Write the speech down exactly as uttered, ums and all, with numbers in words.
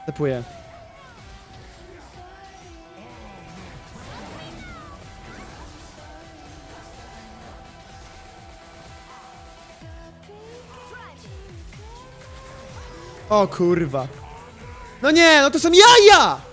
Tepuję. O kurwa. No nie, no to są jaja!